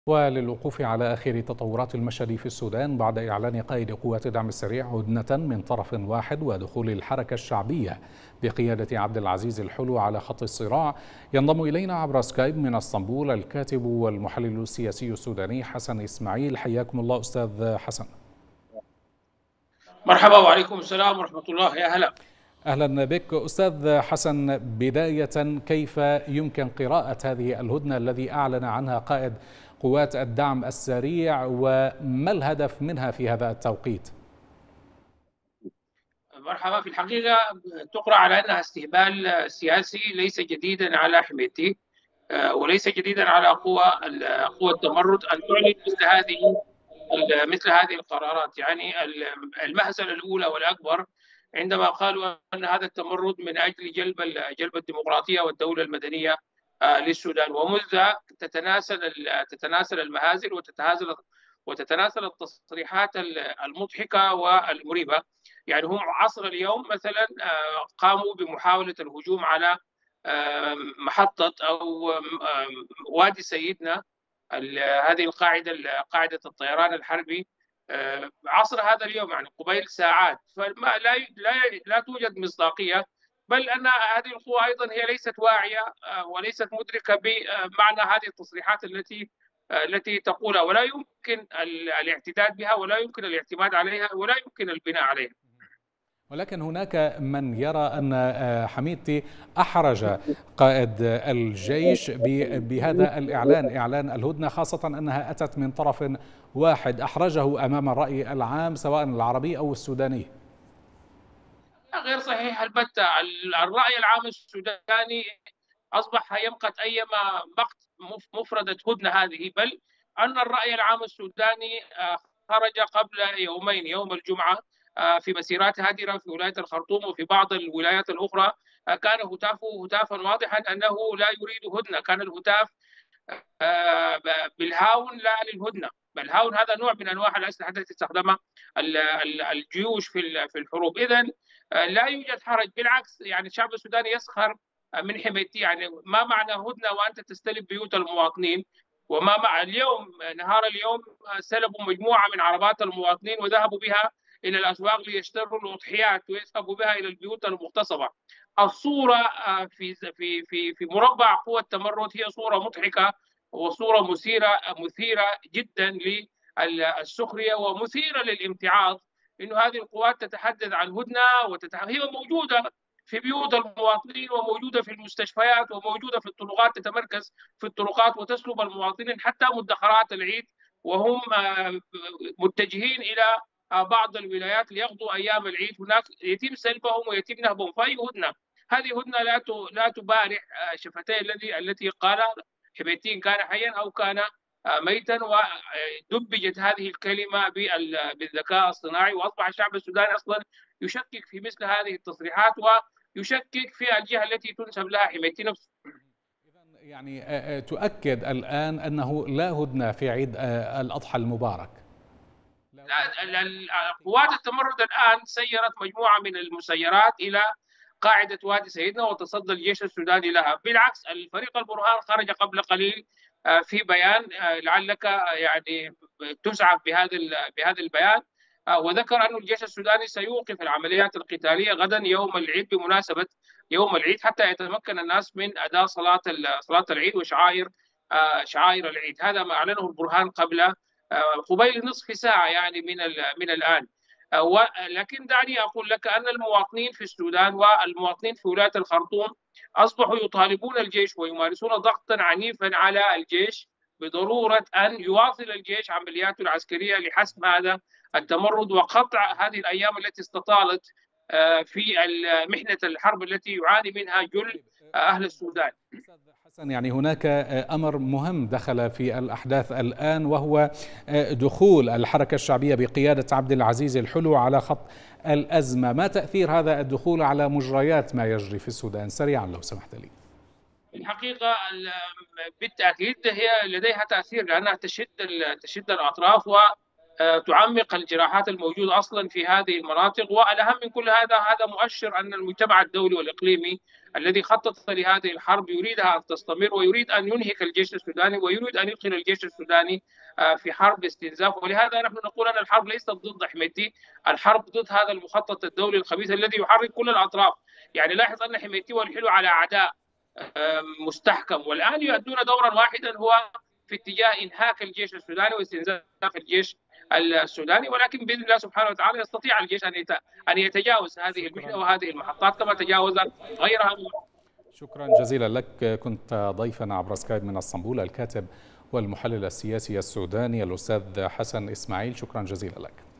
وللوقوف على آخر تطورات المشهد في السودان بعد إعلان قائد قوات الدعم السريع هدنة من طرف واحد ودخول الحركة الشعبية بقيادة عبد العزيز الحلو على خط الصراع، ينضم إلينا عبر سكايب من اسطنبول الكاتب والمحلل السياسي السوداني حسن إسماعيل. حياكم الله أستاذ حسن. مرحبا وعليكم السلام ورحمة الله. يا هلا. أهلا بك أستاذ حسن. بداية، كيف يمكن قراءة هذه الهدنة الذي أعلن عنها قائد قوات الدعم السريع، وما الهدف منها في هذا التوقيت؟ مرحبا. في الحقيقة تقرأ على أنها استهبال سياسي ليس جديدا على حميتي، وليس جديدا على قوى التمرد أن تعلن مثل هذه القرارات. يعني المهزلة الأولى والأكبر عندما قالوا أن هذا التمرد من أجل جلب الديمقراطية والدولة المدنية للسودان، ومنذ تتناسل المهازل وتتناسل التصريحات المضحكة والمريبة. يعني هم عصر اليوم مثلا قاموا بمحاولة الهجوم على محطة أو وادي سيدنا، هذه قاعدة الطيران الحربي، عصر هذا اليوم، يعني قبيل ساعات. فما لا توجد مصداقية، بل أن هذه القوى أيضا هي ليست واعية وليست مدركة بمعنى هذه التصريحات التي تقولها، ولا يمكن الاعتداد بها، ولا يمكن الاعتماد عليها، ولا يمكن البناء عليها. ولكن هناك من يرى أن حميدتي أحرج قائد الجيش بهذا الإعلان، إعلان الهدنة، خاصة أنها أتت من طرف واحد، أحرجه أمام الرأي العام سواء العربي أو السوداني. غير صحيح البتة. الرأي العام السوداني أصبح يمقت أيما مقت مفردة هدنة هذه، بل أن الرأي العام السوداني خرج قبل يومين، يوم الجمعة، في مسيرات هادرة في ولاية الخرطوم وفي بعض الولايات الأخرى، كان هتافه هتافا واضحا أنه لا يريد هدنة. كان الهتاف بالهاون لا للهدنة. بل الهاون هذا نوع من أنواع الأسلحة التي تستخدمها الجيوش في الحروب. إذن لا يوجد حرج، بالعكس. يعني الشعب السوداني يسخر من حميتي. يعني ما معنى هدنة وأنت تستلم بيوت المواطنين؟ وما مع نهار اليوم سلبوا مجموعة من عربات المواطنين وذهبوا بها إلى الأسواق ليشتروا الأضحيات ويذهبوا بها إلى البيوت المغتصبة. الصورة في مربع قوى التمرد هي صورة مضحكة، وصورة مثيرة جدا للسخرية ومثيرة للامتعاض. إنه هذه القوات تتحدث عن هدنة هي موجودة في بيوت المواطنين وموجودة في المستشفيات وموجودة في الطرقات، تتمركز في الطرقات وتسلب المواطنين حتى مدخرات العيد، وهم متجهين إلى بعض الولايات ليقضوا أيام العيد هناك، يتم سلبهم ويتم نهبهم. فأي هدنة؟ هذه هدنة لا تبارح شفتي التي قالها حميتين، كان حيا أو كان ميتا. ودبجت هذه الكلمة بالذكاء الصناعي، وأصبح الشعب السوداني أصلا يشكك في مثل هذه التصريحات ويشكك في الجهة التي تنسب لها حميتي نفسه. يعني تؤكد الآن أنه لا هدنة في عيد الأضحى المبارك. قوات التمرد الآن سيرت مجموعة من المسيرات إلى قاعدة وادي سيدنا وتصدى الجيش السوداني لها. بالعكس، الفريق البرهان خرج قبل قليل في بيان، لعلك يعني تسعف بهذا البيان، وذكر أن الجيش السوداني سيوقف العمليات القتالية غدا يوم العيد، بمناسبة يوم العيد، حتى يتمكن الناس من أداء صلاة العيد وشعائر العيد. هذا ما أعلنه البرهان قبيل نصف ساعة يعني من الآن. لكن دعني أقول لك أن المواطنين في السودان والمواطنين في ولاية الخرطوم أصبحوا يطالبون الجيش ويمارسون ضغطا عنيفا على الجيش بضرورة أن يواصل الجيش عملياته العسكرية لحسم هذا التمرد وقطع هذه الأيام التي استطالت في محنة الحرب التي يعاني منها جل أهل السودان. حسن، يعني هناك أمر مهم دخل في الأحداث الآن، وهو دخول الحركة الشعبية بقيادة عبد العزيز الحلو على خط الأزمة. ما تأثير هذا الدخول على مجريات ما يجري في السودان؟ سريعا لو سمحت لي. الحقيقة بالتأكيد هي لديها تأثير، لأنها تشد الأطراف وتعمق الجراحات الموجودة أصلا في هذه المناطق. والأهم من كل هذا مؤشر أن المجتمع الدولي والإقليمي الذي خطط لهذه الحرب يريدها أن تستمر، ويريد أن ينهك الجيش السوداني، ويريد أن يدخل الجيش السوداني في حرب استنزاف. ولهذا نحن نقول أن الحرب ليست ضد حميتي، الحرب ضد هذا المخطط الدولي الخبيث الذي يحرك كل الأطراف. يعني لاحظ أن حميتي والحلو على أعداء مستحكم، والآن يؤدون دورا واحدا هو في اتجاه إنهاك الجيش السوداني واستنزاف الجيش السوداني. ولكن باذن الله سبحانه وتعالى يستطيع الجيش ان يتجاوز هذه المحنه وهذه المحطات كما تجاوز غيرها. شكرا جزيلا لك. كنت ضيفنا عبر سكايب من اسطنبول الكاتب والمحلل السياسي السوداني الأستاذ حسن إسماعيل. شكرا جزيلا لك.